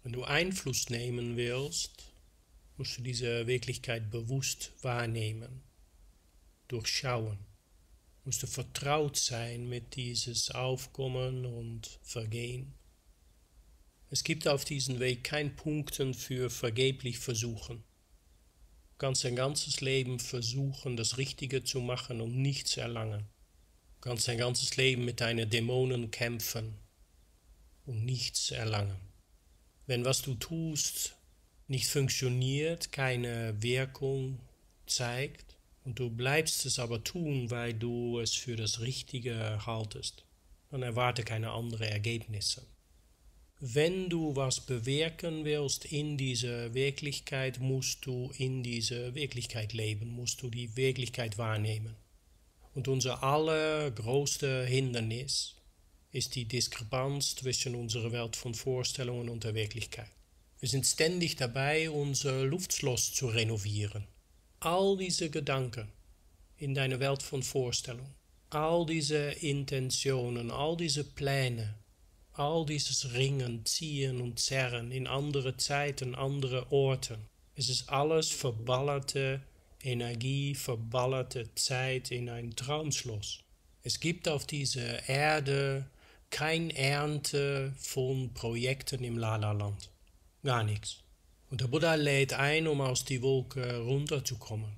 Wenn du Einfluss nehmen willst, musst du diese Wirklichkeit bewusst wahrnehmen, durchschauen. Musst du vertraut sein mit dieses Aufkommen und Vergehen. Es gibt auf diesem Weg kein Punkten für vergeblich Versuchen. Du kannst dein ganzes Leben versuchen, das Richtige zu machen und nichts erlangen. Du kannst dein ganzes Leben mit deinen Dämonen kämpfen und nichts erlangen. Wenn was du tust nicht funktioniert, keine Wirkung zeigt und du bleibst es aber tun, weil du es für das Richtige haltest, dann erwarte keine anderen Ergebnisse. Wenn du was bewirken willst in dieser Wirklichkeit, musst du in dieser Wirklichkeit leben, musst du die Wirklichkeit wahrnehmen. Und unser allergrößte Hindernis ist die Diskrepanz zwischen unserer Welt von Vorstellungen und der Wirklichkeit. Wir sind ständig dabei, unser Luftschloss zu renovieren. All diese Gedanken in deiner Welt von Vorstellung, all diese Intentionen, all diese Pläne, all dieses Ringen, Ziehen und Zerren in andere Zeiten, andere Orten. Es ist alles verballerte Energie, verballerte Zeit in ein Traumschloss. Es gibt auf dieser Erde kein Ernte von Projekten im Lala-Land. Gar nichts. Und der Buddha lädt ein, um aus die Wolke runterzukommen.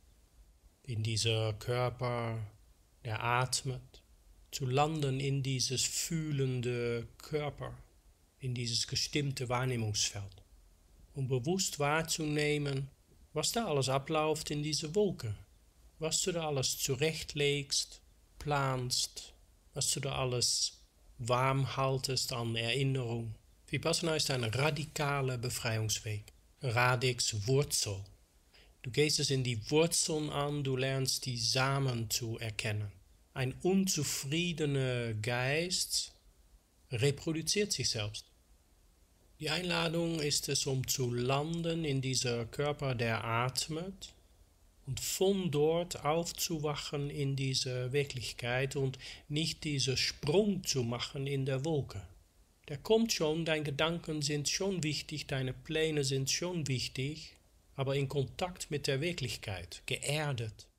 In dieser Körper, der atmet. Zu landen in dieses fühlende Körper, in dieses gestimmte Wahrnehmungsfeld, um bewusst wahrzunehmen, was da alles abläuft in dieser Wolke, was du da alles zurechtlegst, planst, was du da alles warm haltest an Erinnerung. Vipassana ist ein radikaler Befreiungsweg, Radix Wurzel. Du gehst es in die Wurzeln an, du lernst die Samen zu erkennen. Ein unzufriedener Geist reproduziert sich selbst. Die Einladung ist es, um zu landen in dieser Körper, der atmet und von dort aufzuwachen in dieser Wirklichkeit und nicht diesen Sprung zu machen in der Wolke. Der kommt schon, deine Gedanken sind schon wichtig, deine Pläne sind schon wichtig, aber in Kontakt mit der Wirklichkeit, geerdet.